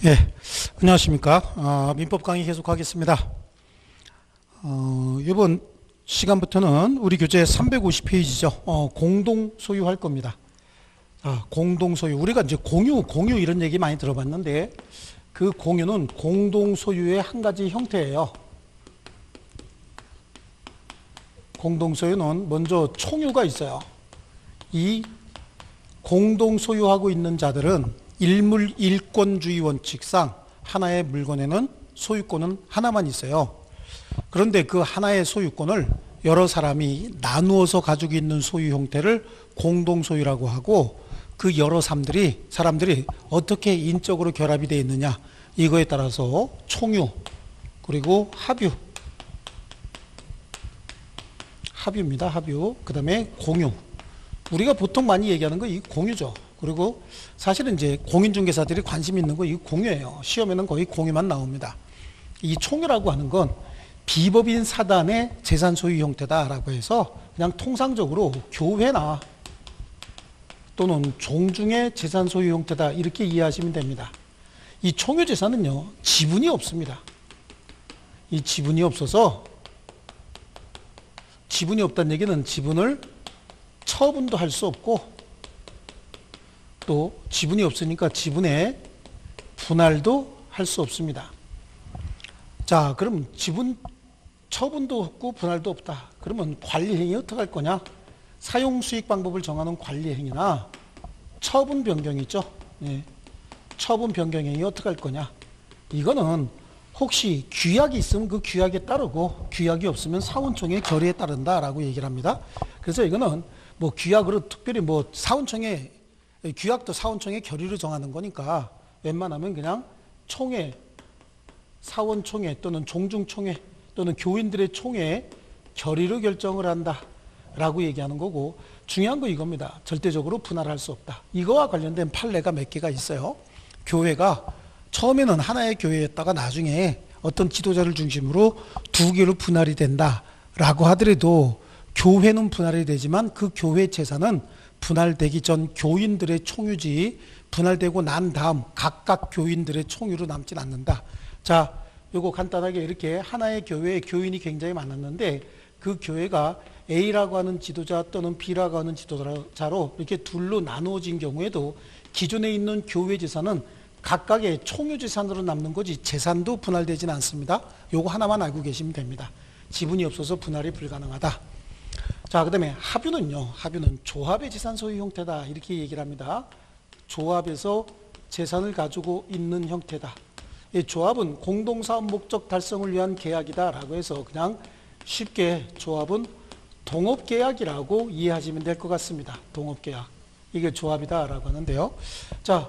예, 안녕하십니까. 민법 강의 계속하겠습니다. 이번 시간부터는 우리 교재 350페이지죠. 공동 소유할 겁니다. 공동 소유. 우리가 이제 공유 이런 얘기 많이 들어봤는데 그 공유는 공동 소유의 한 가지 형태예요. 공동 소유는 먼저 총유가 있어요. 이 공동 소유하고 있는 자들은 일물 일권주의 원칙상 하나의 물건에는 소유권은 하나만 있어요. 그런데 그 하나의 소유권을 여러 사람이 나누어서 가지고 있는 소유 형태를 공동 소유라고 하고, 그 여러 사람들이 어떻게 인적으로 결합이 되어 있느냐, 이거에 따라서 총유 그리고 합유입니다. 합유. 그 다음에 공유. 우리가 보통 많이 얘기하는 거 이 공유죠. 그리고 사실은 이제 공인중개사들이 관심 있는 거 이 공유예요. 시험에는 거의 공유만 나옵니다. 이 총유라고 하는 건 비법인 사단의 재산 소유 형태다라고 해서 그냥 통상적으로 교회나 또는 종중의 재산 소유 형태다 이렇게 이해하시면 됩니다. 이 총유 재산은요, 지분이 없습니다. 이 지분이 없어서, 지분이 없다는 얘기는 지분을 처분도 할 수 없고, 또 지분이 없으니까 지분의 분할도 할 수 없습니다. 자, 그럼 지분 처분도 없고 분할도 없다. 그러면 관리행위 어떻게 할 거냐? 사용수익 방법을 정하는 관리행위나 처분 변경이 있죠. 예. 처분 변경행위 어떻게 할 거냐? 이거는 혹시 규약이 있으면 그 규약에 따르고, 규약이 없으면 사원총회 결의에 따른다라고 얘기를 합니다. 그래서 이거는 뭐 규약으로 특별히 뭐 사원총회, 규약도 사원총회 결의로 정하는 거니까 웬만하면 그냥 총회, 사원총회 또는 종중총회 또는 교인들의 총회 결의로 결정을 한다 라고 얘기하는 거고, 중요한 거 이겁니다. 절대적으로 분할할 수 없다. 이거와 관련된 판례가 몇 개가 있어요. 교회가 처음에는 하나의 교회였다가 나중에 어떤 지도자를 중심으로 두 개로 분할이 된다 라고 하더라도 교회는 분할이 되지만 그 교회 재산은 분할되기 전 교인들의 총유지, 분할되고 난 다음 각각 교인들의 총유로 남진 않는다. 자, 요거 간단하게 이렇게 하나의 교회에 교인이 굉장히 많았는데 그 교회가 A라고 하는 지도자 또는 B라고 하는 지도자로 이렇게 둘로 나누어진 경우에도 기존에 있는 교회 재산은 각각의 총유 재산으로 남는 거지 재산도 분할되지는 않습니다. 요거 하나만 알고 계시면 됩니다. 지분이 없어서 분할이 불가능하다. 자, 그 다음에 합유는요, 합유는 조합의 재산 소유 형태다 이렇게 얘기를 합니다. 조합에서 재산을 가지고 있는 형태다. 이 조합은 공동사업 목적 달성을 위한 계약이다 라고 해서 그냥 쉽게 조합은 동업계약이라고 이해하시면 될 것 같습니다. 동업계약, 이게 조합이다 라고 하는데요. 자,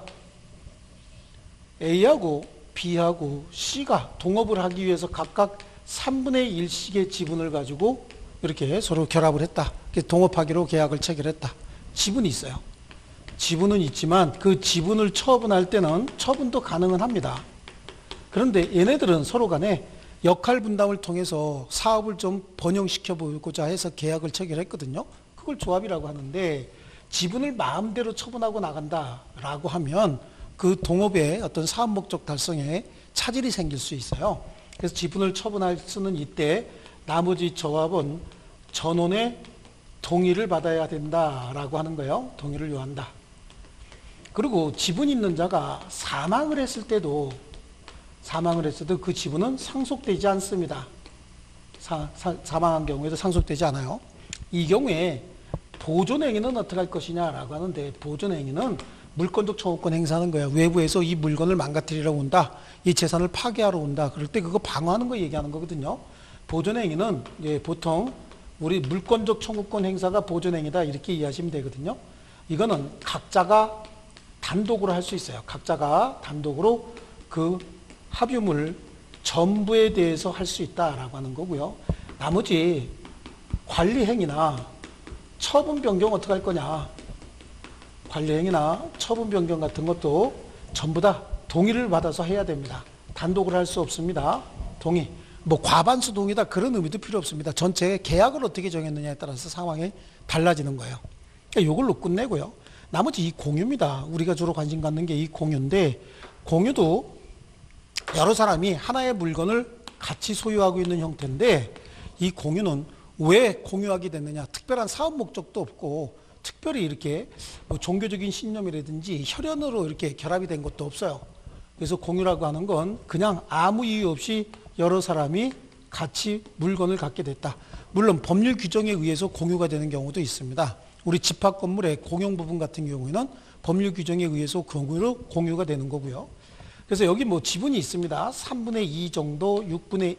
A하고 B하고 C가 동업을 하기 위해서 각각 3분의 1씩의 지분을 가지고 이렇게 서로 결합을 했다. 동업하기로 계약을 체결했다. 지분이 있어요. 지분은 있지만 그 지분을 처분할 때는 처분도 가능은 합니다. 그런데 얘네들은 서로 간에 역할 분담을 통해서 사업을 좀 번영시켜 보고자 해서 계약을 체결했거든요. 그걸 조합이라고 하는데, 지분을 마음대로 처분하고 나간다라고 하면 그 동업의 어떤 사업 목적 달성에 차질이 생길 수 있어요. 그래서 지분을 처분할 수는 이때 나머지 조합은 전원의 동의를 받아야 된다라고 하는 거예요. 동의를 요한다. 그리고 지분 있는 자가 사망을 했어도 그 지분은 상속되지 않습니다. 사망한 경우에도 상속되지 않아요. 이 경우에 보존행위는 어떻게 할 것이냐라고 하는데, 보존행위는 물권적 청구권 행사하는 거예요. 외부에서 이 물건을 망가뜨리러 온다, 이 재산을 파괴하러 온다, 그럴 때 그거 방어하는 거 얘기하는 거거든요. 보존행위는 보통 우리 물권적 청구권 행사가 보존행위다 이렇게 이해하시면 되거든요. 이거는 각자가 단독으로 할 수 있어요. 각자가 단독으로 그 합유물 전부에 대해서 할 수 있다라고 하는 거고요. 나머지 관리행위나 처분 변경 어떻게 할 거냐, 관리행위나 처분 변경 같은 것도 전부 다 동의를 받아서 해야 됩니다. 단독으로 할 수 없습니다. 동의. 뭐 과반수 동의다 그런 의미도 필요 없습니다. 전체 계약을 어떻게 정했느냐에 따라서 상황이 달라지는 거예요. 그러니까 이걸로 끝내고요. 나머지 이 공유입니다. 우리가 주로 관심 갖는 게 이 공유인데, 공유도 여러 사람이 하나의 물건을 같이 소유하고 있는 형태인데 이 공유는 왜 공유하게 됐느냐? 특별한 사업 목적도 없고 특별히 이렇게 뭐 종교적인 신념이라든지 혈연으로 이렇게 결합이 된 것도 없어요. 그래서 공유라고 하는 건 그냥 아무 이유 없이 여러 사람이 같이 물건을 갖게 됐다. 물론 법률 규정에 의해서 공유가 되는 경우도 있습니다. 우리 집합 건물의 공용 부분 같은 경우에는 법률 규정에 의해서 공유가 되는 거고요. 그래서 여기 뭐 지분이 있습니다. 3분의 2 정도, 6분의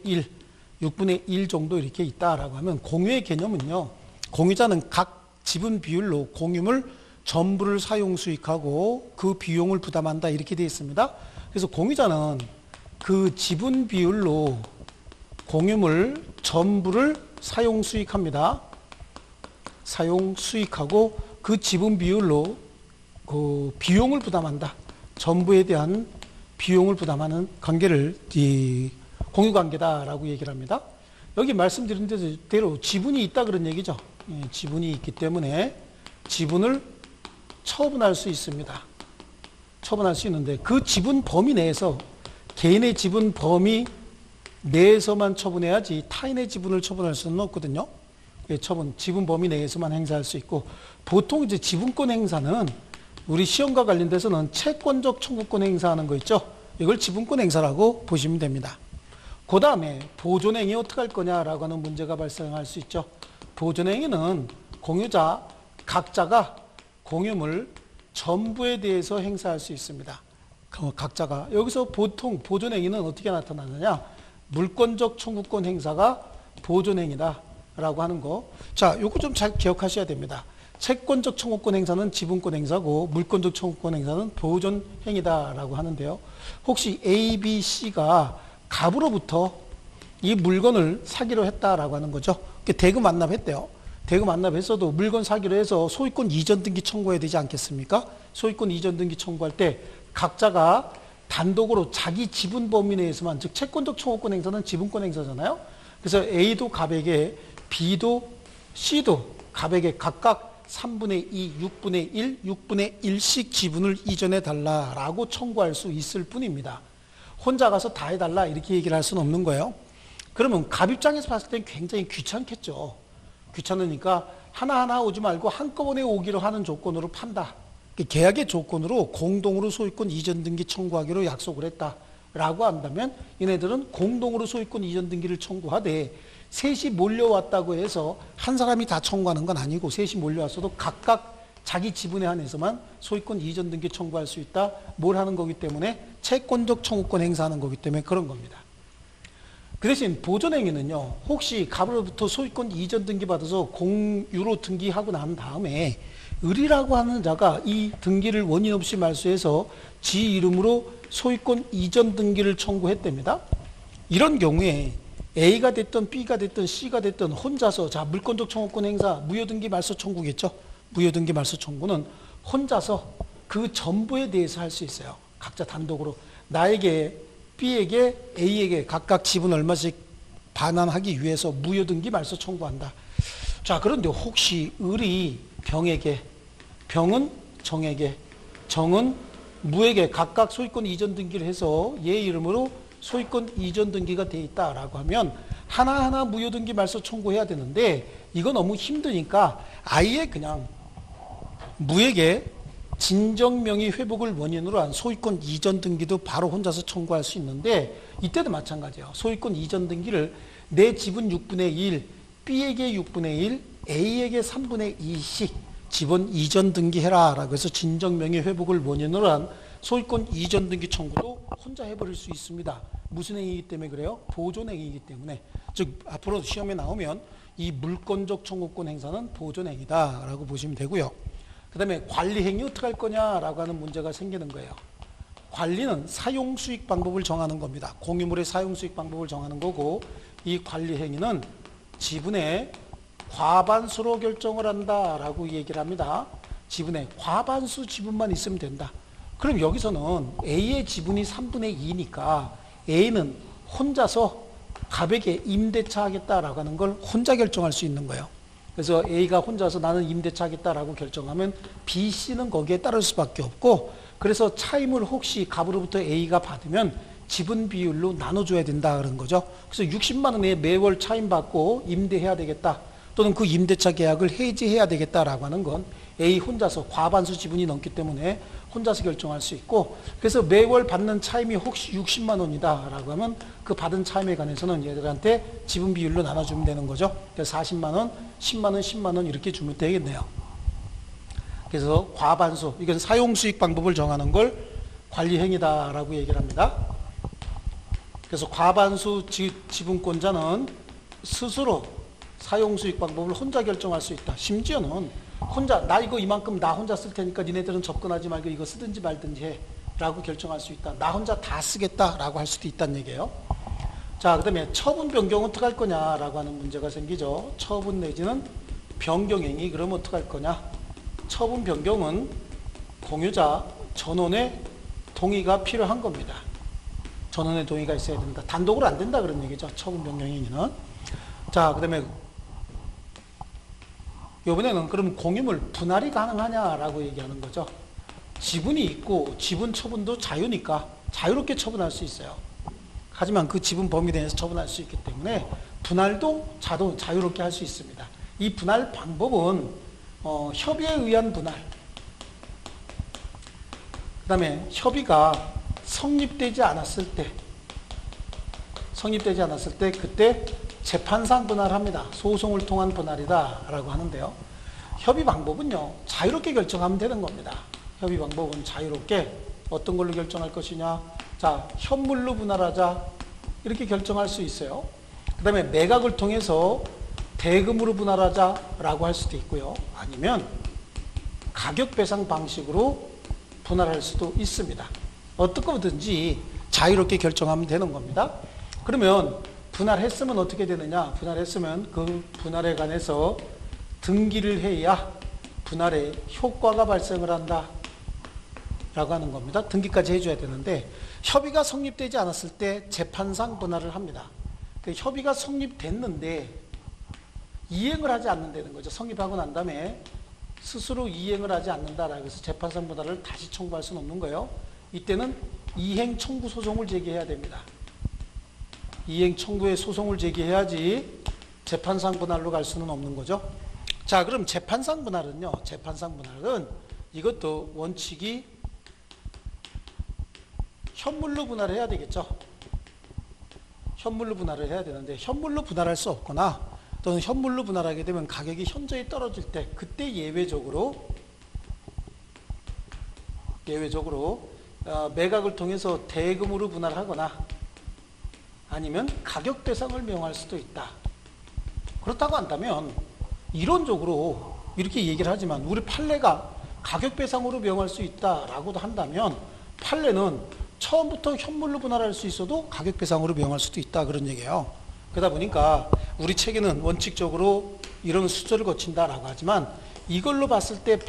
1 정도 이렇게 있다라고 하면 공유의 개념은요. 공유자는 각 지분 비율로 공유물 전부를 사용 수익하고 그 비용을 부담한다 이렇게 되어 있습니다. 그래서 공유자는 그 지분 비율로 공유물 전부를 사용 수익합니다. 사용 수익하고 그 지분 비율로 그 비용을 부담한다. 전부에 대한 비용을 부담하는 관계를 이 공유관계다라고 얘기를 합니다. 여기 말씀드린 대로 지분이 있다 그런 얘기죠. 지분이 있기 때문에 지분을 처분할 수 있습니다. 처분할 수 있는데 그 지분 범위 내에서 개인의 지분 범위 내에서만 처분해야지 타인의 지분을 처분할 수는 없거든요. 지분 범위 내에서만 행사할 수 있고 보통 이제 지분권 행사는 우리 시험과 관련돼서는 채권적 청구권 행사하는 거 있죠. 이걸 지분권 행사라고 보시면 됩니다. 그 다음에 보존행위 어떻게 할 거냐라고 하는 문제가 발생할 수 있죠. 보존행위는 공유자 각자가 공유물 전부에 대해서 행사할 수 있습니다. 각자가 여기서 보통 보존행위는 어떻게 나타나느냐? 물권적 청구권 행사가 보존행위다 라고 하는 거. 자, 요거 좀 잘 기억하셔야 됩니다. 채권적 청구권 행사는 지분권 행사고 물권적 청구권 행사는 보존 행위다라고 하는데요. 혹시 A, B, C가 갑으로부터 이 물건을 사기로 했다라고 하는 거죠. 대금 완납했대요. 대금 완납했어도 물건 사기로 해서 소유권 이전 등기 청구해야 되지 않겠습니까? 소유권 이전 등기 청구할 때 각자가 단독으로 자기 지분 범위 내에서만, 즉 채권적 청구권 행사는 지분권 행사잖아요. 그래서 A도 갑에게 B도 C도 갑에게 각각 3분의 2, 6분의 1, 6분의 1씩 지분을 이전해 달라라고 청구할 수 있을 뿐입니다. 혼자 가서 다 해달라 이렇게 얘기를 할 수는 없는 거예요. 그러면 갑 입장에서 봤을 땐 굉장히 귀찮겠죠. 귀찮으니까 하나하나 오지 말고 한꺼번에 오기로 하는 조건으로 판다. 계약의 조건으로 공동으로 소유권 이전 등기 청구하기로 약속을 했다라고 한다면 얘네들은 공동으로 소유권 이전 등기를 청구하되 셋이 몰려왔다고 해서 한 사람이 다 청구하는 건 아니고 셋이 몰려왔어도 각각 자기 지분에 한해서만 소유권 이전 등기 청구할 수 있다. 뭘 하는 거기 때문에 채권적 청구권 행사하는 거기 때문에 그런 겁니다. 그 대신 보존행위는요. 혹시 갑으로부터 소유권 이전 등기 받아서 공유로 등기하고 난 다음에 을이라고 하는 자가 이 등기를 원인 없이 말소해서 지 이름으로 소유권 이전 등기를 청구했답니다. 이런 경우에 A가 됐든 B가 됐든 C가 됐든 혼자서 자 물권적 청구권 행사 무효등기 말소 청구겠죠. 무효등기 말소 청구는 혼자서 그 전부에 대해서 할 수 있어요. 각자 단독으로 나에게 B에게 A에게 각각 지분 얼마씩 반환하기 위해서 무효등기 말소 청구한다. 자 그런데 혹시 을이 병에게, 병은 정에게, 정은 무에게 각각 소유권 이전 등기를 해서 얘 이름으로 소유권 이전 등기가 돼 있다라고 하면 하나하나 무효등기 말소 청구해야 되는데 이거 너무 힘드니까 아예 그냥 무에게 진정명의 회복을 원인으로 한 소유권 이전 등기도 바로 혼자서 청구할 수 있는데 이때도 마찬가지예요. 소유권 이전 등기를 내 지분 6분의 1, B에게 6분의 1, A에게 3분의 2씩 지분 이전 등기해라 라고 해서 진정명의 회복을 원인으로 한 소유권 이전 등기 청구도 혼자 해버릴 수 있습니다. 무슨 행위이기 때문에 그래요? 보존행위이기 때문에. 즉 앞으로 시험에 나오면 이 물권적 청구권 행사는 보존행위다 라고 보시면 되고요. 그 다음에 관리행위 어떻게 할 거냐라고 하는 문제가 생기는 거예요. 관리는 사용수익 방법을 정하는 겁니다. 공유물의 사용수익 방법을 정하는 거고 이 관리행위는 지분의 과반수로 결정을 한다라고 얘기를 합니다. 지분의 과반수 지분만 있으면 된다. 그럼 여기서는 A의 지분이 3분의 2니까 A는 혼자서 갑에게 임대차 하겠다라고 하는 걸 혼자 결정할 수 있는 거예요. 그래서 A가 혼자서 나는 임대차 하겠다라고 결정하면 B, C는 거기에 따를 수밖에 없고 그래서 차임을 혹시 갑으로부터 A가 받으면 지분 비율로 나눠줘야 된다 그런 거죠. 그래서 60만 원에 매월 차임 받고 임대해야 되겠다. 또는 그 임대차 계약을 해지해야 되겠다라고 하는 건 A 혼자서 과반수 지분이 넘기 때문에 혼자서 결정할 수 있고, 그래서 매월 받는 차임이 혹시 60만 원이다라고 하면 그 받은 차임에 관해서는 얘들한테 지분 비율로 나눠주면 되는 거죠. 그래서 40만 원, 10만 원, 10만 원 이렇게 주면 되겠네요. 그래서 과반수, 이건 사용수익 방법을 정하는 걸 관리행위다라고 얘기를 합니다. 그래서 과반수 지분권자는 스스로 사용수익 방법을 혼자 결정할 수 있다. 심지어는 혼자 나 이거 이만큼 나 혼자 쓸 테니까 니네들은 접근하지 말고 이거 쓰든지 말든지 해 라고 결정할 수 있다. 나 혼자 다 쓰겠다라고 할 수도 있다는 얘기예요. 자, 그 다음에 처분 변경은 어떻게 할 거냐라고 하는 문제가 생기죠. 처분 내지는 변경행위, 그러면 어떻게 할 거냐. 처분 변경은 공유자 전원의 동의가 필요한 겁니다. 전원의 동의가 있어야 된다. 단독으로 안 된다 그런 얘기죠. 처분 변경행위는. 자, 그 다음에 이번에는 그럼 공유물 분할이 가능하냐라고 얘기하는 거죠. 지분이 있고 지분 처분도 자유니까 자유롭게 처분할 수 있어요. 하지만 그 지분 범위 내에서 처분할 수 있기 때문에 분할도 자유롭게 할 수 있습니다. 이 분할 방법은 협의에 의한 분할, 그 다음에 협의가 성립되지 않았을 때 그때 재판상 분할합니다. 소송을 통한 분할이다 라고 하는데요. 협의 방법은요, 자유롭게 결정하면 되는 겁니다. 협의 방법은 자유롭게 어떤 걸로 결정할 것이냐. 자, 현물로 분할하자 이렇게 결정할 수 있어요. 그 다음에 매각을 통해서 대금으로 분할하자 라고 할 수도 있고요. 아니면 가격배상 방식으로 분할할 수도 있습니다. 어떤 거든지 자유롭게 결정하면 되는 겁니다. 그러면 분할했으면 어떻게 되느냐. 분할했으면 그 분할에 관해서 등기를 해야 분할에 효과가 발생을 한다 라고 하는 겁니다. 등기까지 해줘야 되는데, 협의가 성립되지 않았을 때 재판상 분할을 합니다. 협의가 성립됐는데 이행을 하지 않는다는 거죠. 성립하고 난 다음에 스스로 이행을 하지 않는다라고 해서 재판상 분할을 다시 청구할 수는 없는 거예요. 이때는 이행 청구 소송을 제기해야 됩니다. 이행 청구의 소송을 제기해야지 재판상 분할로 갈 수는 없는 거죠. 자, 그럼 재판상 분할은요. 재판상 분할은 이것도 원칙이 현물로 분할을 해야 되겠죠. 현물로 분할을 해야 되는데 현물로 분할할 수 없거나 또는 현물로 분할하게 되면 가격이 현저히 떨어질 때 그때 예외적으로 매각을 통해서 대금으로 분할하거나 아니면 가격 배상을 명할 수도 있다. 그렇다고 한다면 이론적으로 이렇게 얘기를 하지만 우리 판례가 가격 배상으로 명할 수 있다라고도 한다면 판례는 처음부터 현물로 분할할 수 있어도 가격 배상으로 명할 수도 있다 그런 얘기예요. 그러다 보니까 우리 책에는 원칙적으로 이런 수절을 거친다라고 하지만 이걸로 봤을 때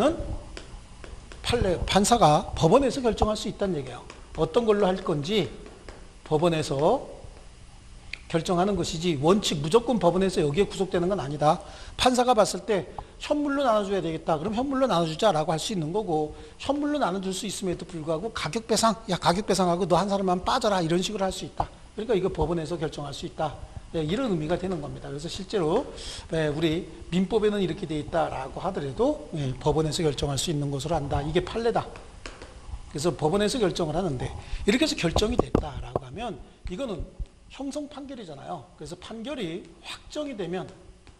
판사가 법원에서 결정할 수 있다는 얘기예요. 어떤 걸로 할 건지 법원에서 결정하는 것이지 원칙 무조건 법원에서 여기에 구속되는 건 아니다. 판사가 봤을 때 현물로 나눠줘야 되겠다. 그럼 현물로 나눠주자라고 할 수 있는 거고, 현물로 나눠줄 수 있음에도 불구하고 가격배상, 야 가격배상하고 너 한 사람만 빠져라 이런 식으로 할 수 있다. 그러니까 이거 법원에서 결정할 수 있다. 이런 의미가 되는 겁니다. 그래서 실제로 우리 민법에는 이렇게 돼 있다라고 하더라도 법원에서 결정할 수 있는 것으로 한다. 이게 판례다. 그래서 법원에서 결정을 하는데 이렇게 해서 결정이 됐다라고 하면 이거는 형성 판결이잖아요. 그래서 판결이 확정이 되면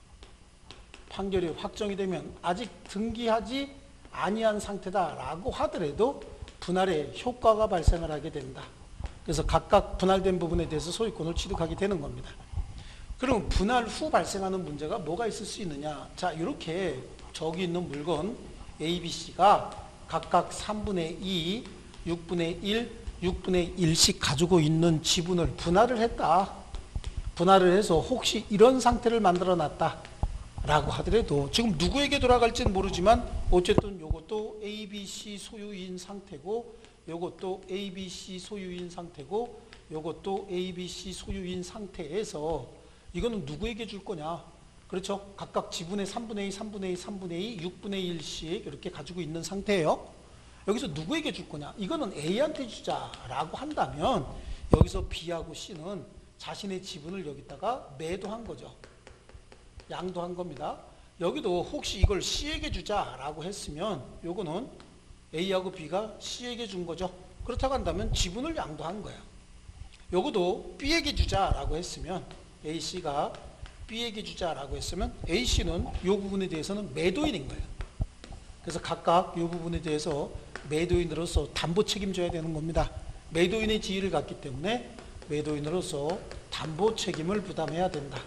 아직 등기하지 아니한 상태다라고 하더라도 분할에 효과가 발생을 하게 된다. 그래서 각각 분할된 부분에 대해서 소유권을 취득하게 되는 겁니다. 그럼 분할 후 발생하는 문제가 뭐가 있을 수 있느냐. 자, 이렇게 저기 있는 물건 A, B, C가 각각 3분의 2, 6분의 1, 6분의 1씩 가지고 있는 지분을 분할을 했다. 분할을 해서 혹시 이런 상태를 만들어 놨다 라고 하더라도 지금 누구에게 돌아갈지는 모르지만 어쨌든 요것도 A, B, C 소유인 상태고 요것도 A, B, C 소유인 상태고 요것도 A, B, C 소유인 상태에서 이거는 누구에게 줄 거냐. 그렇죠. 각각 지분의 3분의 2, 3분의 2, 3분의 2, 6분의 1씩 이렇게 가지고 있는 상태예요. 여기서 누구에게 줄 거냐? 이거는 A한테 주자라고 한다면 여기서 B하고 C는 자신의 지분을 여기다가 매도한 거죠. 양도한 겁니다. 여기도 혹시 이걸 C에게 주자라고 했으면 요거는 A하고 B가 C에게 준 거죠. 그렇다고 한다면 지분을 양도한 거예요. 요거도 B에게 주자라고 했으면 AC가 B에게 주자라고 했으면 AC는 요 부분에 대해서는 매도인인 거예요. 그래서 각각 요 부분에 대해서 매도인으로서 담보 책임져야 되는 겁니다. 매도인의 지위를 갖기 때문에 매도인으로서 담보 책임을 부담해야 된다.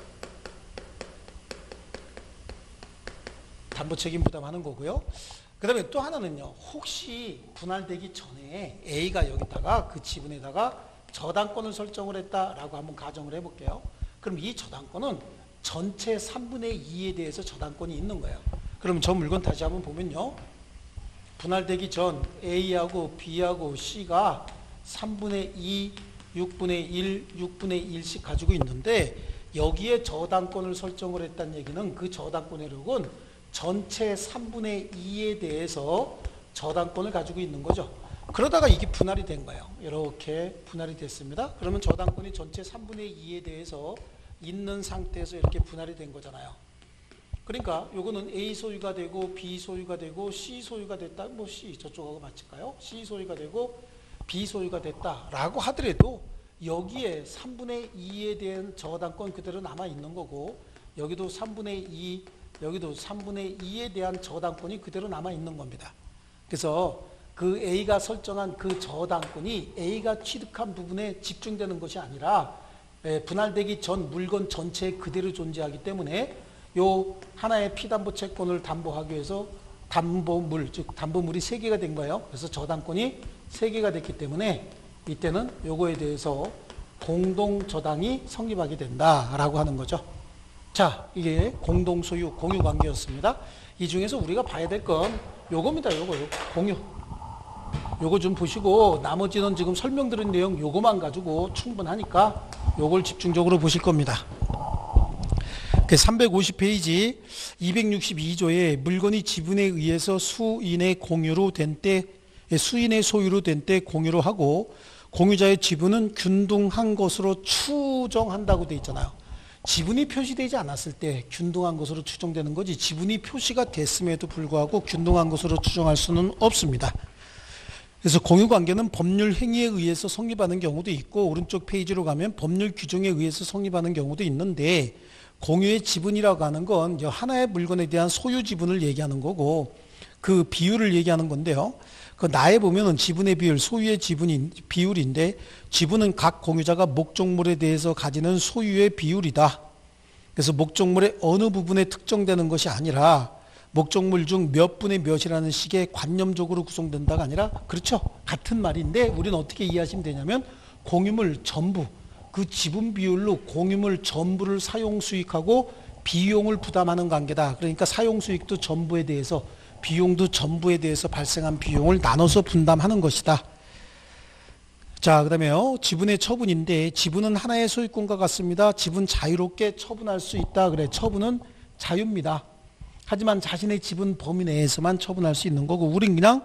담보 책임 부담하는 거고요. 그 다음에 또 하나는요, 혹시 분할되기 전에 A가 여기다가 그 지분에다가 저당권을 설정을 했다라고 한번 가정을 해볼게요. 그럼 이 저당권은 전체 3분의 2에 대해서 저당권이 있는 거예요. 그럼 저 물건 다시 한번 보면요, 분할되기 전 A하고 B하고 C가 3분의 2, 6분의 1, 6분의 1씩 가지고 있는데 여기에 저당권을 설정을 했다는 얘기는 그 저당권의 전체 3분의 2에 대해서 저당권을 가지고 있는 거죠. 그러다가 이게 분할이 된 거예요. 이렇게 분할이 됐습니다. 그러면 저당권이 전체 3분의 2에 대해서 있는 상태에서 이렇게 분할이 된 거잖아요. 그러니까 요거는 A 소유가 되고 B 소유가 되고 C 소유가 됐다. 뭐 C 저쪽하고 맞을까요? C 소유가 되고 B 소유가 됐다라고 하더라도 여기에 3분의 2에 대한 저당권 그대로 남아 있는 거고 여기도 3분의 2, 여기도 3분의 2에 대한 저당권이 그대로 남아 있는 겁니다. 그래서 그 A가 설정한 그 저당권이 A가 취득한 부분에 집중되는 것이 아니라 분할되기 전 물건 전체에 그대로 존재하기 때문에 요 하나의 피담보 채권을 담보하기 위해서 담보물, 즉 담보물이 3개가 된 거예요. 그래서 저당권이 3개가 됐기 때문에 이때는 요거에 대해서 공동저당이 성립하게 된다라고 하는 거죠. 자, 이게 공동소유, 공유관계였습니다. 이 중에서 우리가 봐야 될 건 요겁니다. 요거 공유. 요거 좀 보시고 나머지는 지금 설명드린 내용 요거만 가지고 충분하니까 요걸 집중적으로 보실 겁니다. 350페이지 262조에 물건이 지분에 의해서 수인의 공유로 된 때, 수인의 소유로 된 때 공유로 하고 공유자의 지분은 균등한 것으로 추정한다고 되어 있잖아요. 지분이 표시되지 않았을 때 균등한 것으로 추정되는 거지 지분이 표시가 됐음에도 불구하고 균등한 것으로 추정할 수는 없습니다. 그래서 공유관계는 법률 행위에 의해서 성립하는 경우도 있고 오른쪽 페이지로 가면 법률 규정에 의해서 성립하는 경우도 있는데 공유의 지분이라고 하는 건 하나의 물건에 대한 소유 지분을 얘기하는 거고 그 비율을 얘기하는 건데요. 그 나에 보면은 지분의 비율, 소유의 지분인 비율인데 지분은 각 공유자가 목적물에 대해서 가지는 소유의 비율이다. 그래서 목적물의 어느 부분에 특정되는 것이 아니라 목적물 중 몇 분의 몇이라는 식의 관념적으로 구성된다가 아니라 그렇죠. 같은 말인데 우리는 어떻게 이해하시면 되냐면 공유물 전부 그 지분 비율로 공유물 전부를 사용 수익하고 비용을 부담하는 관계다. 그러니까 사용 수익도 전부에 대해서 비용도 전부에 대해서 발생한 비용을 나눠서 분담하는 것이다. 자, 그 다음에요. 지분의 처분인데 지분은 하나의 소유권과 같습니다. 지분 자유롭게 처분할 수 있다. 그래, 처분은 자유입니다. 하지만 자신의 지분 범위 내에서만 처분할 수 있는 거고 우린 그냥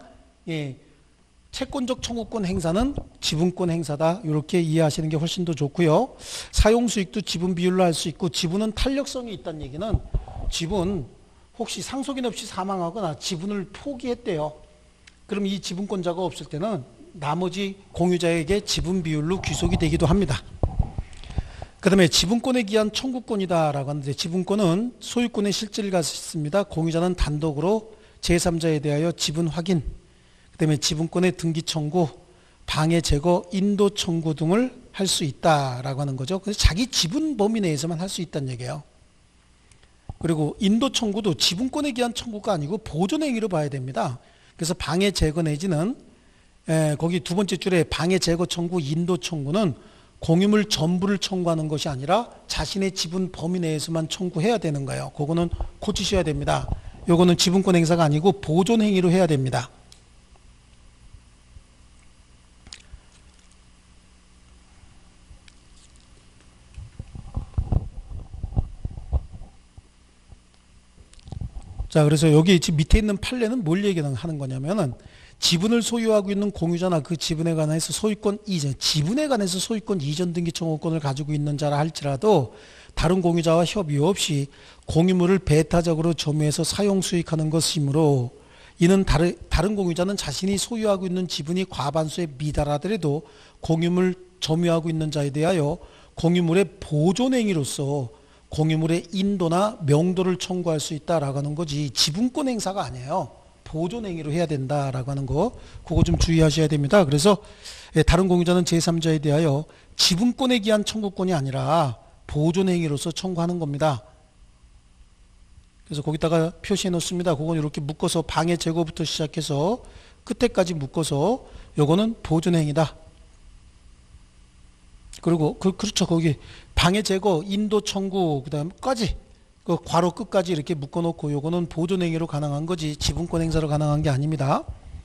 채권적 청구권 행사는 지분권 행사다. 이렇게 이해하시는 게 훨씬 더 좋고요. 사용 수익도 지분 비율로 할 수 있고 지분은 탄력성이 있다는 얘기는 지분 혹시 상속인 없이 사망하거나 지분을 포기했대요. 그럼 이 지분권자가 없을 때는 나머지 공유자에게 지분 비율로 귀속이 되기도 합니다. 그 다음에 지분권에 기한 청구권이다라고 하는데 지분권은 소유권의 실질을 갖습니다. 공유자는 단독으로 제3자에 대하여 지분 확인, 그 다음에 지분권의 등기 청구, 방해 제거, 인도 청구 등을 할 수 있다라고 하는 거죠. 그래서 자기 지분 범위 내에서만 할 수 있다는 얘기예요. 그리고 인도 청구도 지분권에 기한 청구가 아니고 보존 행위로 봐야 됩니다. 그래서 방해 제거 내지는 거기 두 번째 줄에 방해 제거 청구, 인도 청구는 공유물 전부를 청구하는 것이 아니라 자신의 지분 범위 내에서만 청구해야 되는 거예요. 그거는 고치셔야 됩니다. 요거는 지분권 행사가 아니고 보존 행위로 해야 됩니다. 자, 그래서 여기 지금 밑에 있는 판례는 뭘 얘기하는 거냐면은 지분을 소유하고 있는 공유자나 그 지분에 관해서 소유권 이전, 지분에 관해서 소유권 이전 등기 청구권을 가지고 있는 자라 할지라도 다른 공유자와 협의 없이 공유물을 배타적으로 점유해서 사용 수익하는 것이므로 이는 다른 공유자는 자신이 소유하고 있는 지분이 과반수에 미달하더라도 공유물 점유하고 있는 자에 대하여 공유물의 보존행위로서 공유물의 인도나 명도를 청구할 수 있다라고 하는 거지 지분권 행사가 아니에요. 보존행위로 해야 된다라고 하는 거 그거 좀 주의하셔야 됩니다. 그래서 다른 공유자는 제3자에 대하여 지분권에 기한 청구권이 아니라 보존행위로서 청구하는 겁니다. 그래서 거기다가 표시해 놓습니다. 그건 이렇게 묶어서 방해 제거부터 시작해서 끝에까지 묶어서 요거는 보존행위다. 그리고 그렇죠. 거기 방해 제거, 인도 청구 그다음까지 그 괄호 끝까지 이렇게 묶어놓고 요거는 보존행위로 가능한 거지 지분권 행사로 가능한 게 아닙니다.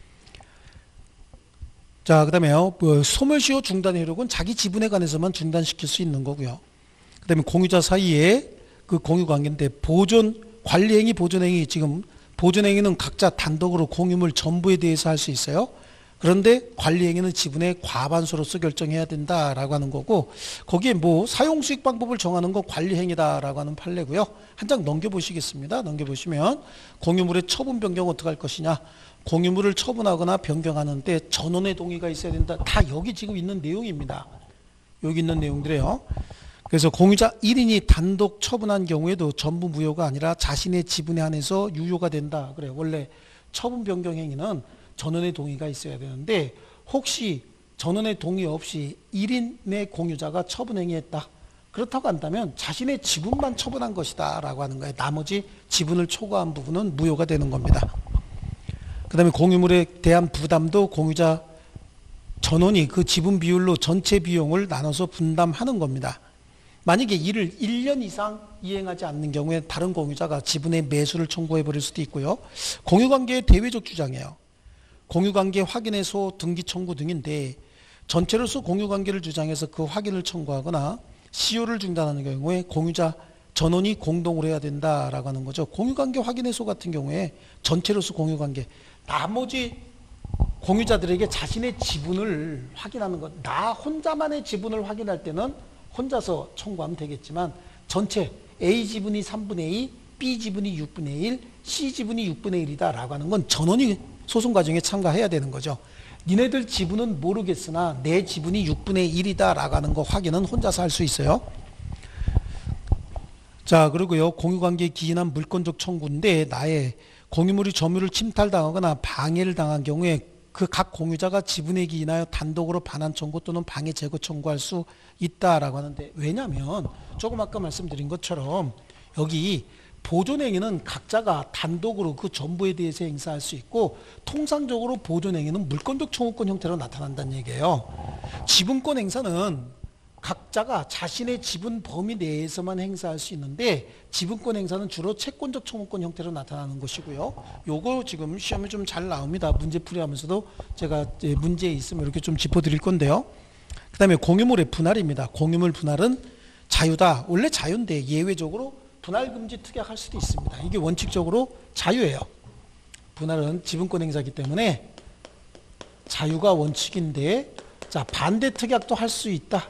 자, 그다음에요. 소멸시효 중단 효력은 자기 지분에 관해서만 중단시킬 수 있는 거고요. 그다음에 공유자 사이에 그 공유 관계인데 관리행위, 보존행위 지금 보존행위는 각자 단독으로 공유물 전부에 대해서 할 수 있어요. 그런데 관리행위는 지분의 과반수로서 결정해야 된다라고 하는 거고 거기에 사용수익 방법을 정하는 건 관리행위다라고 하는 판례고요. 한 장 넘겨보시겠습니다. 넘겨보시면 공유물의 처분 변경 어떻게 할 것이냐. 공유물을 처분하거나 변경하는데 전원의 동의가 있어야 된다. 다 여기 지금 있는 내용입니다. 여기 있는 내용들이에요. 그래서 공유자 1인이 단독 처분한 경우에도 전부 무효가 아니라 자신의 지분에 한해서 유효가 된다. 그래요. 원래 처분 변경 행위는 전원의 동의가 있어야 되는데 혹시 전원의 동의 없이 1인의 공유자가 처분 행위했다. 그렇다고 한다면 자신의 지분만 처분한 것이다 라고 하는 거예요. 나머지 지분을 초과한 부분은 무효가 되는 겁니다. 그 다음에 공유물에 대한 부담도 공유자 전원이 그 지분 비율로 전체 비용을 나눠서 분담하는 겁니다. 만약에 이를 1년 이상 이행하지 않는 경우에 다른 공유자가 지분의 매수를 청구해 버릴 수도 있고요. 공유관계의 대외적 주장이에요. 공유관계 확인해소 등기 청구 등인데 전체로서 공유관계를 주장해서 그 확인을 청구하거나 시효를 중단하는 경우에 공유자 전원이 공동으로 해야 된다라고 하는 거죠. 공유관계 확인해소 같은 경우에 전체로서 공유관계 나머지 공유자들에게 자신의 지분을 확인하는 것 나 혼자만의 지분을 확인할 때는 혼자서 청구하면 되겠지만 전체 A 지분이 3분의 2 B 지분이 6분의 1 C 지분이 6분의 1이다 라고 하는 건 전원이 소송 과정에 참가해야 되는 거죠. 니네들 지분은 모르겠으나 내 지분이 6분의 1이다 라고 하는 거 확인은 혼자서 할 수 있어요. 자, 그리고요 공유관계에 기인한 물권적 청구인데 나의 공유물이 점유를 침탈당하거나 방해를 당한 경우에 그 각 공유자가 지분에 기인하여 단독으로 반환 청구 또는 방해 제거 청구할 수 있다라고 하는데 왜냐하면 조금 아까 말씀드린 것처럼 여기 보존행위는 각자가 단독으로 그 전부에 대해서 행사할 수 있고 통상적으로 보존행위는 물권적 청구권 형태로 나타난다는 얘기예요. 지분권 행사는 각자가 자신의 지분 범위 내에서만 행사할 수 있는데 지분권 행사는 주로 채권적 청구권 형태로 나타나는 것이고요. 요거 지금 시험에 좀 잘 나옵니다. 문제풀이 하면서도 제가 문제에 있으면 이렇게 좀 짚어드릴 건데요. 그 다음에 공유물의 분할입니다. 공유물 분할은 자유다. 원래 자유인데 예외적으로 분할금지 특약할 수도 있습니다. 이게 원칙적으로 자유예요. 분할은 지분권 행사이기 때문에 자유가 원칙인데 자 반대 특약도 할 수 있다.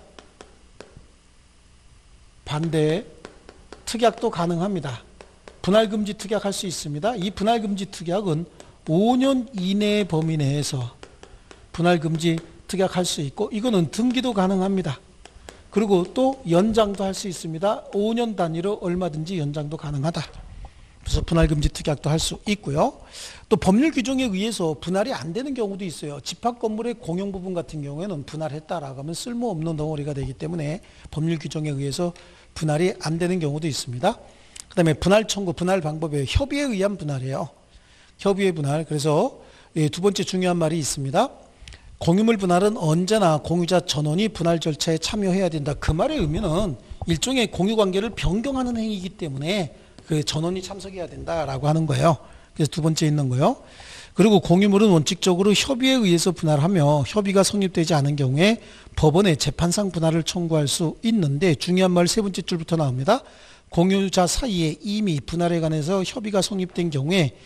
반대 특약도 가능합니다. 분할금지 특약할 수 있습니다. 이 분할금지 특약은 5년 이내의 범위 내에서 분할금지 특약할 수 있고 이거는 등기도 가능합니다. 그리고 또 연장도 할 수 있습니다. 5년 단위로 얼마든지 연장도 가능하다. 그래서 분할금지 특약도 할 수 있고요. 또 법률 규정에 의해서 분할이 안 되는 경우도 있어요. 집합 건물의 공용 부분 같은 경우에는 분할했다라고 하면 쓸모없는 덩어리가 되기 때문에 법률 규정에 의해서 분할이 안 되는 경우도 있습니다. 그 다음에 분할 청구, 분할 방법에 협의에 의한 분할이에요. 협의의 분할. 그래서 두 번째 중요한 말이 있습니다. 공유물 분할은 언제나 공유자 전원이 분할 절차에 참여해야 된다. 그 말의 의미는 일종의 공유관계를 변경하는 행위이기 때문에 그 전원이 참석해야 된다라고 하는 거예요. 그래서 두 번째 있는 거요. 그리고 공유물은 원칙적으로 협의에 의해서 분할하며 협의가 성립되지 않은 경우에 법원에 재판상 분할을 청구할 수 있는데 중요한 말 세 번째 줄부터 나옵니다. 공유자 사이에 이미 분할에 관해서 협의가 성립된 경우에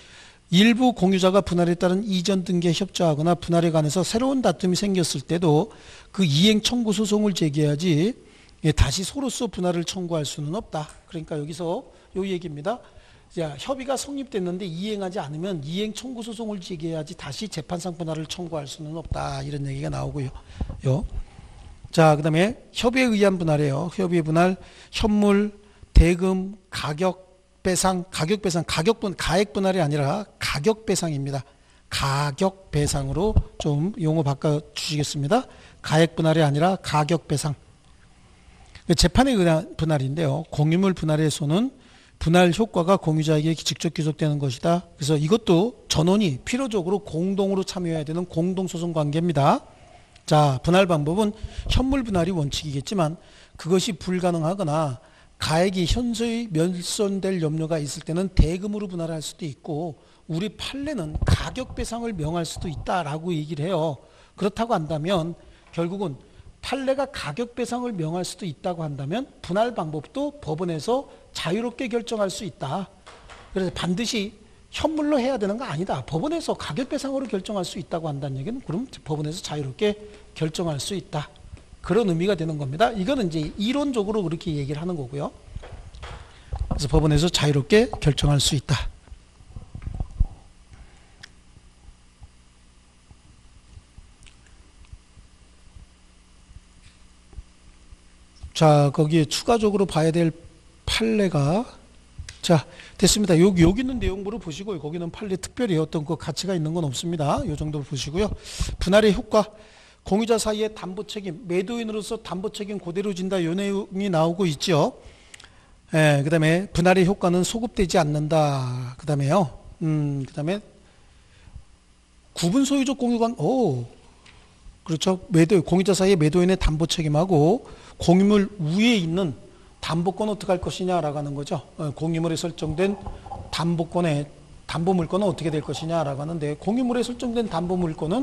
일부 공유자가 분할에 따른 이전 등기에 협조하거나 분할에 관해서 새로운 다툼이 생겼을 때도 그 이행 청구 소송을 제기해야지 다시 소로서 분할을 청구할 수는 없다. 그러니까 여기서 요 얘기입니다. 자, 협의가 성립됐는데 이행하지 않으면 이행 청구 소송을 제기해야지 다시 재판상 분할을 청구할 수는 없다. 이런 얘기가 나오고요. 자, 그 다음에 협의에 의한 분할이에요. 협의 분할, 현물, 대금, 가격 배상, 가액 분할이 아니라 가격 배상입니다. 가격 배상으로 좀 용어 바꿔 주시겠습니다. 가액 분할이 아니라 가격 배상. 재판에 의한 분할인데요. 공유물 분할에서는 분할 효과가 공유자에게 직접 귀속되는 것이다. 그래서 이것도 전원이 필요적으로 공동으로 참여해야 되는 공동소송 관계입니다. 자, 분할 방법은 현물 분할이 원칙이겠지만 그것이 불가능하거나 가액이 현저히 멸손될 염려가 있을 때는 대금으로 분할할 수도 있고 우리 판례는 가격 배상을 명할 수도 있다라고 얘기를 해요. 그렇다고 한다면 결국은 판례가 가격 배상을 명할 수도 있다고 한다면 분할 방법도 법원에서 자유롭게 결정할 수 있다. 그래서 반드시 현물로 해야 되는 거 아니다. 법원에서 가격 배상으로 결정할 수 있다고 한다는 얘기는 그럼 법원에서 자유롭게 결정할 수 있다. 그런 의미가 되는 겁니다. 이거는 이제 이론적으로 그렇게 얘기를 하는 거고요. 그래서 법원에서 자유롭게 결정할 수 있다. 자, 거기에 추가적으로 봐야 될 판례가 자, 됐습니다. 여기 있는 내용물을 보시고 거기는 판례 특별히 어떤 그 가치가 있는 건 없습니다. 이 정도 보시고요. 분할의 효과, 공유자 사이의 담보 책임, 매도인으로서 담보 책임 그대로 진다. 이 내용이 나오고 있죠. 그 다음에 분할의 효과는 소급되지 않는다. 그 다음에요. 그 다음에 구분 소유적 공유관, 그렇죠. 공유자 사이의 매도인의 담보 책임하고 공유물 위에 있는 담보권 어떻게 할 것이냐라고 하는 거죠. 공유물에 설정된 담보권의 담보물권은 어떻게 될 것이냐라고 하는데 공유물에 설정된 담보물권은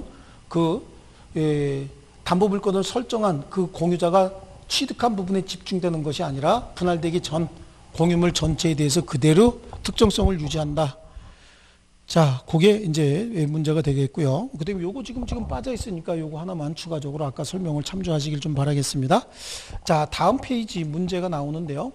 담보물권을 설정한 그 공유자가 취득한 부분에 집중되는 것이 아니라 분할되기 전 공유물 전체에 대해서 그대로 특정성을 유지한다. 자, 그게 이제 문제가 되겠고요. 그 다음에 요거 지금 빠져 있으니까 요거 하나만 추가적으로 아까 설명을 참조하시길 좀 바라겠습니다. 자, 다음 페이지 문제가 나오는데요.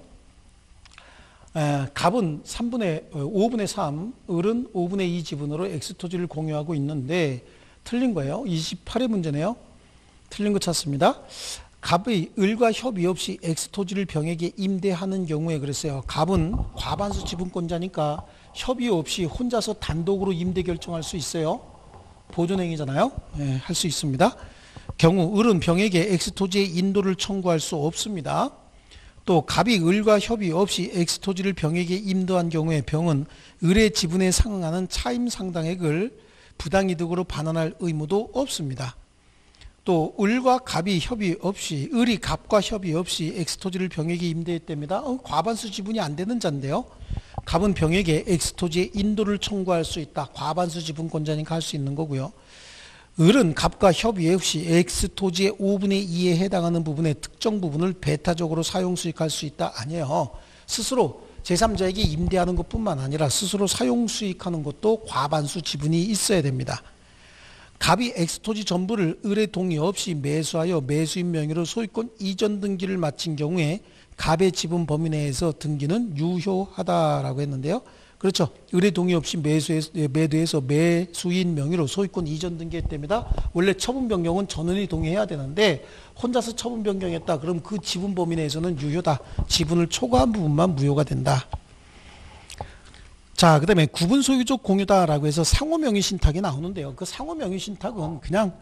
갑은 5분의 3, 을은 5분의 2 지분으로 X토지를 공유하고 있는데 틀린 거예요. 28의 문제네요. 틀린 거 찾습니다. 갑의 을과 협의 없이 X토지를 병에게 임대하는 경우에 그랬어요. 갑은 과반수 지분권자니까 협의 없이 혼자서 단독으로 임대 결정할 수 있어요. 보존행위잖아요. 할 수 있습니다. 경우 을은 병에게 X토지의 인도를 청구할 수 없습니다. 또 갑이 을과 협의 없이 X토지를 병에게 임도한 경우에 병은 을의 지분에 상응하는 차임 상당액을 부당이득으로 반환할 의무도 없습니다. 또 을과 갑이 협의 없이 을이 갑과 협의 없이 X토지를 병에게 임대했답니다. 과반수 지분이 안 되는 자인데요. 갑은 병에게 X토지의 인도를 청구할 수 있다. 과반수 지분권자니까 할 수 있는 거고요. 을은 갑과 협의 없이 X토지의 5분의 2에 해당하는 부분의 특정 부분을 배타적으로 사용 수익할 수 있다. 아니에요. 스스로 제3자에게 임대하는 것뿐만 아니라 스스로 사용 수익하는 것도 과반수 지분이 있어야 됩니다. 갑이 X토지 전부를 을의 동의 없이 매수하여 매수인 명의로 소유권 이전 등기를 마친 경우에 갑의 지분 범위 내에서 등기는 유효하다라고 했는데요. 그렇죠. 을의 동의 없이 매도해서 매수인 명의로 소유권 이전 등기했답니다. 원래 처분 변경은 전원이 동의해야 되는데 혼자서 처분 변경했다. 그럼 그 지분 범위 내에서는 유효다. 지분을 초과한 부분만 무효가 된다. 자, 그 다음에 구분 소유적 공유다라고 해서 상호명의 신탁이 나오는데요. 그 상호명의 신탁은 그냥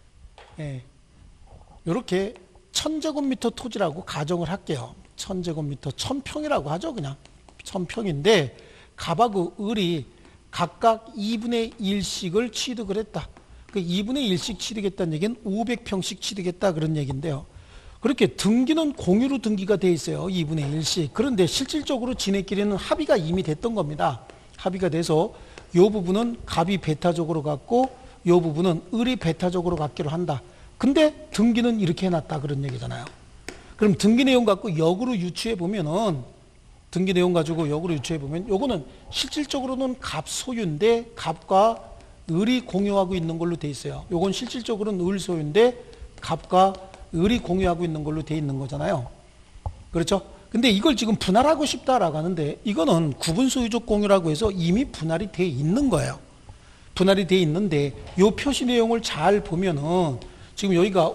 이렇게 1000제곱미터 토지라고 가정을 할게요. 1000제곱미터 1000평이라고 하죠. 그냥 1000평인데 갑하고 을이 각각 2분의 1씩을 취득을 했다. 그 2분의 1씩 취득했다는 얘기는 500평씩 취득했다 그런 얘기인데요. 그렇게 등기는 공유로 등기가 돼 있어요. 2분의 1씩. 그런데 실질적으로 지네끼리는 합의가 이미 됐던 겁니다. 합의가 돼서 이 부분은 갑이 배타적으로 갖고 이 부분은 을이 배타적으로 갖기로 한다. 근데 등기는 이렇게 해놨다 그런 얘기잖아요. 그럼 등기 내용 갖고 역으로 유추해 보면은 등기 내용 가지고 역으로 유추해 보면 요거는 실질적으로는 갑 소유인데 갑과 을이 공유하고 있는 걸로 돼 있어요. 요건 실질적으로는 을 소유인데 갑과 을이 공유하고 있는 걸로 돼 있는 거잖아요. 그렇죠? 근데 이걸 지금 분할하고 싶다라고 하는데 이거는 구분 소유적 공유라고 해서 이미 분할이 돼 있는 거예요. 분할이 돼 있는데 요 표시 내용을 잘 보면은 지금 여기가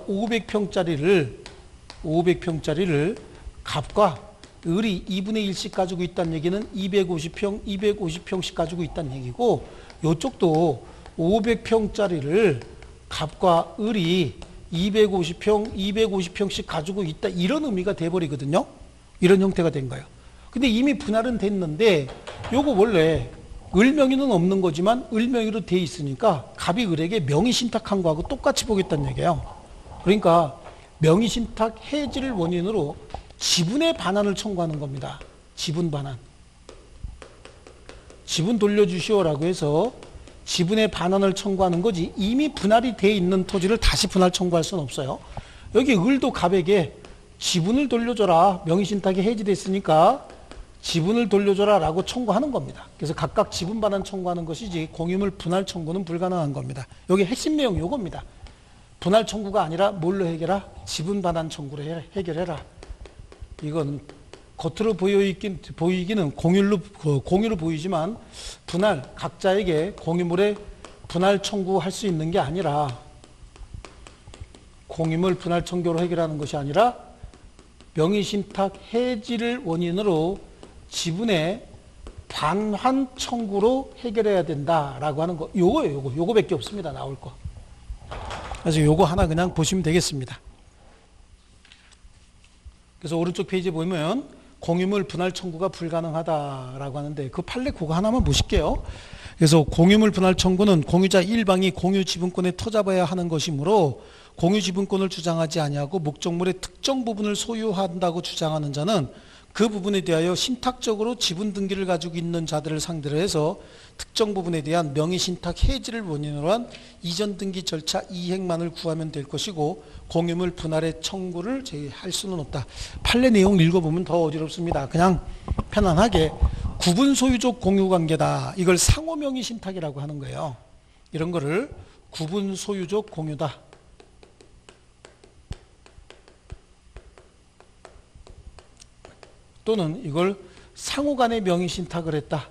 500평짜리를 갑과 을이 2분의 1씩 가지고 있다는 얘기는 250평, 250평씩 가지고 있다는 얘기고 요쪽도 500평짜리를 갑과 을이 250평, 250평씩 가지고 있다 이런 의미가 돼버리거든요. 이런 형태가 된 거예요. 근데 이미 분할은 됐는데 요거 원래 을 명의는 없는 거지만 을 명의로 돼 있으니까 갑이 을에게 명의 신탁한 거하고 똑같이 보겠다는 얘기예요. 그러니까 명의 신탁 해지를 원인으로 지분의 반환을 청구하는 겁니다. 지분 반환. 지분 돌려주시오라고 해서 지분의 반환을 청구하는 거지 이미 분할이 돼 있는 토지를 다시 분할 청구할 수는 없어요. 여기 을도 갑에게 지분을 돌려줘라. 명의신탁이 해지됐으니까 지분을 돌려줘라 라고 청구하는 겁니다. 그래서 각각 지분 반환 청구하는 것이지 공유물 분할 청구는 불가능한 겁니다. 여기 핵심 내용이 이겁니다. 분할 청구가 아니라 뭘로 해결하? 지분 반환 청구로 해결해라. 이건 겉으로 보이기는 공유로 보이지만 분할, 각자에게 공유물에 분할 청구할 수 있는 게 아니라 공유물 분할 청구로 해결하는 것이 아니라 명의신탁 해지를 원인으로 지분의 반환 청구로 해결해야 된다라고 하는 거. 요거예요. 요거밖에 없습니다. 나올 거. 그래서 요거 하나 그냥 보시면 되겠습니다. 그래서 오른쪽 페이지에 보면 공유물 분할 청구가 불가능하다라고 하는데 그 판례 그거 하나만 보실게요. 그래서 공유물 분할 청구는 공유자 일방이 공유 지분권에 터잡아야 하는 것이므로 공유 지분권을 주장하지 아니하고 목적물의 특정 부분을 소유한다고 주장하는 자는 그 부분에 대하여 신탁적으로 지분 등기를 가지고 있는 자들을 상대로 해서 특정 부분에 대한 명의신탁 해지를 원인으로 한 이전 등기 절차 이행만을 구하면 될 것이고 공유물 분할의 청구를 제기할 수는 없다. 판례 내용 읽어보면 더 어지럽습니다. 그냥 편안하게 구분 소유적 공유관계다. 이걸 상호 명의신탁이라고 하는 거예요. 이런 거를 구분 소유적 공유다. 또는 이걸 상호간의 명의신탁을 했다.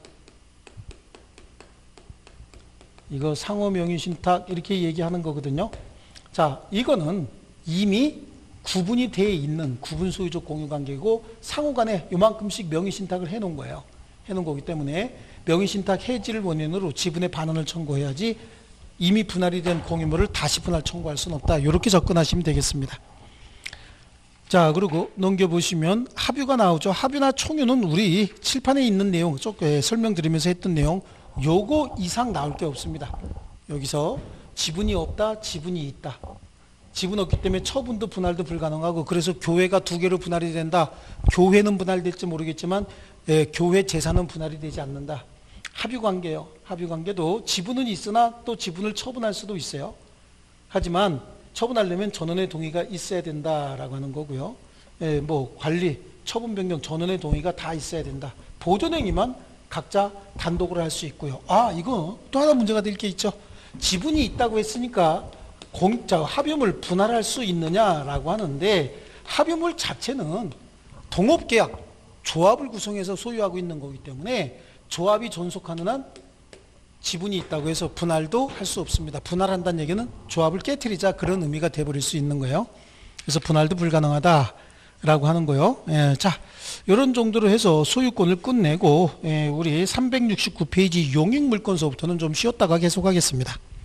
이거 상호 명의신탁 이렇게 얘기하는 거거든요. 자, 이거는 이미 구분이 되어 있는 구분 소유적 공유관계고 상호간에 요만큼씩 명의신탁을 해놓은 거예요. 해놓은 거기 때문에 명의신탁 해지를 원인으로 지분의 반환을 청구해야지 이미 분할이 된 공유물을 다시 분할 청구할 수는 없다. 이렇게 접근하시면 되겠습니다. 자, 그리고 넘겨보시면 합유가 나오죠. 합유나 총유는 우리 칠판에 있는 내용, 설명드리면서 했던 내용, 요거 이상 나올 게 없습니다. 여기서 지분이 없다, 지분이 있다. 지분 없기 때문에 처분도 분할도 불가능하고 그래서 교회가 두 개로 분할이 된다. 교회는 분할될지 모르겠지만 교회 재산은 분할이 되지 않는다. 합유관계요. 합유관계도 지분은 있으나 또 지분을 처분할 수도 있어요. 하지만 처분하려면 전원의 동의가 있어야 된다라고 하는 거고요. 뭐 관리, 처분 변경, 전원의 동의가 다 있어야 된다. 보존행위만 각자 단독으로 할 수 있고요. 아, 이거 또 하나 문제가 될 게 있죠. 지분이 있다고 했으니까 합유물 분할할 수 있느냐라고 하는데 합유물 자체는 동업계약, 조합을 구성해서 소유하고 있는 거기 때문에 조합이 존속하는 한 지분이 있다고 해서 분할도 할 수 없습니다. 분할한다는 얘기는 조합을 깨트리자 그런 의미가 돼버릴 수 있는 거예요. 그래서 분할도 불가능하다라고 하는 거요. 자, 이런 정도로 해서 소유권을 끝내고 우리 369페이지 용익물권서부터는 좀 쉬었다가 계속하겠습니다.